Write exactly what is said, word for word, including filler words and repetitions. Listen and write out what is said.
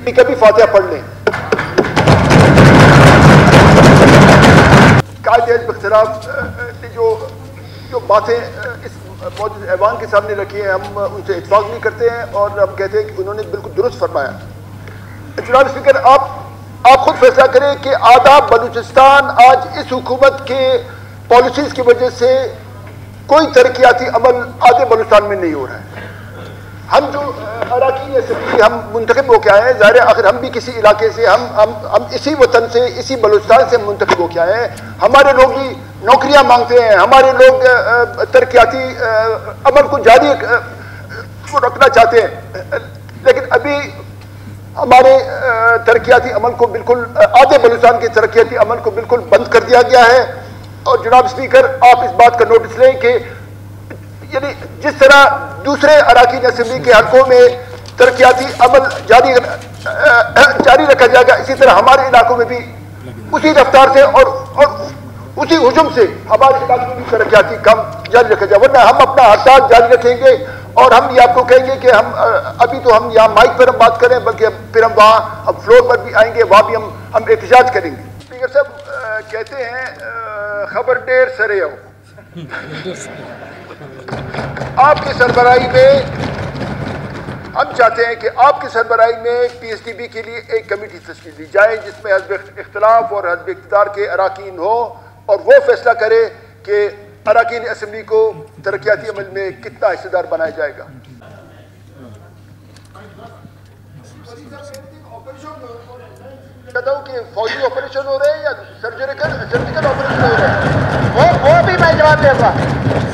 कभी फातिहा पढ़ लें। कायदे के खिलाफ जो जो बातें इस मौजूद ऐवान के सामने रखी हैं, हम उनसे इत्फाक नहीं करते हैं और हम कहते हैं कि उन्होंने बिल्कुल दुरुस्त फरमाया। जनाब स्पीकर, आप आप खुद फैसला करें कि आधा बलूचिस्तान आज इस हुकूमत के पॉलिसीज की वजह से कोई तरक्याती अमल आधे बलूचिस्तान में नहीं हो रहा है। हम जो अराकीन असम्बली हम मुंतखब होकर आए हैं, ज़ाहिर है आखिर हम भी किसी इलाके से, हम हम हम इसी वतन से, इसी बलूचिस्तान से मुंतखब होकर आए हैं। हमारे लोग भी नौकरियां मांगते हैं, हमारे लोग तरक्याती अमल को जारी रखना चाहते हैं, लेकिन अभी हमारे तरक्याती अमल को बिल्कुल, आधे बलूचिस्तान के तरक्याती अमल को बिल्कुल बंद कर दिया गया है। और जनाब स्पीकर, आप इस बात का नोटिस लें कि यानी जिस तरह दूसरे अराकीन असेंबली के हलकों में तरक्याती अमल जारी जारी रखा जाएगा, इसी तरह हमारे इलाकों में भी उसी रफ्तार से और और उसी हुजूम से हमारे इलाके में भी तरक्याती काम जारी रखा जाए, वरना हम अपना हड़ताल जारी रखेंगे। और हम ये आपको कहेंगे कि हम अभी तो हम यहाँ माइक पर हम बात करें, बल्कि फिर हम वहाँ हम फ्लोर पर भी आएंगे, वहाँ भी हम हम एहतजाज करेंगे। स्पीकर साहब कहते हैं खबर देर सरे आओ। आपकी सरबराही में हम चाहते हैं कि आपकी सरबराही में पी एस डी पी के लिए एक कमेटी तश्कील दी जाए जिसमें हज़्ब इख्तिलाफ और हज़्ब इक़्तिदार के अराकीन हो और वो फैसला करे कि अराकीन असेंबली को तरक्याती अमल में कितना हिस्सेदार बनाया जाएगा। कहता हूँ कि फौजी ऑपरेशन हो रहे हैं या सर्जिकल सर्जिकल ऑपरेशन हो रहे हैं, वो वो भी मैं जवाब दूंगा।